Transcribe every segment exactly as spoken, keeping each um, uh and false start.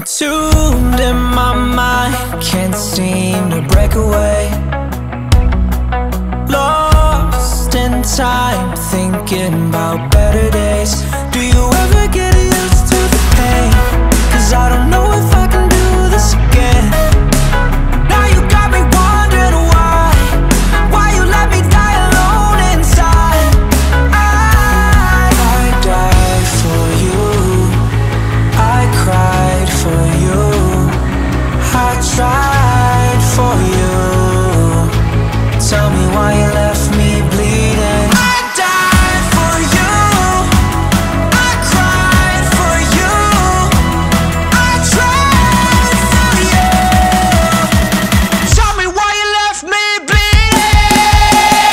Entombed in my mind, can't seem to break away. Lost in time, thinking about better days. Do you ever get used to the pain? Cause I don't know if I can do this again. Now you got me wondering why, why you let me die alone inside. I, I died for you, I cried for you, I tried for you. Tell me why you left me bleeding. I died for you, I cried for you, I tried for you. Tell me why you left me bleeding.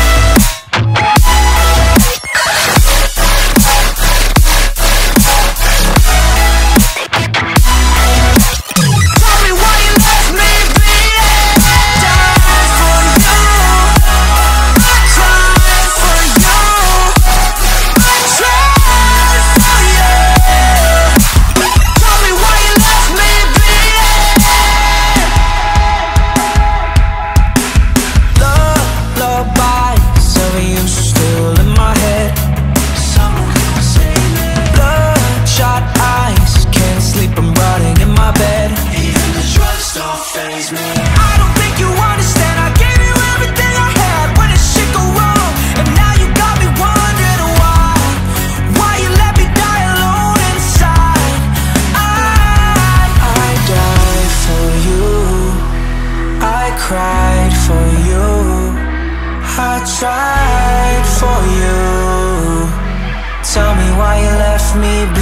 Tell me why you left me bleeding. Died for you, I cried for you, I tried for you. Tell me why you left me bleeding. Lullabies of you still in my head. Bloodshot eyes, can't sleep, I'm rotting in my bed. Even the drugs don't faze me. I don't think you understand, I gave you everything I had. When did shit go wrong? And now you got me wondering why, why you let me die alone inside. I, I died for you, I cried for you, I tried for you. Tell me why you left me bleeding.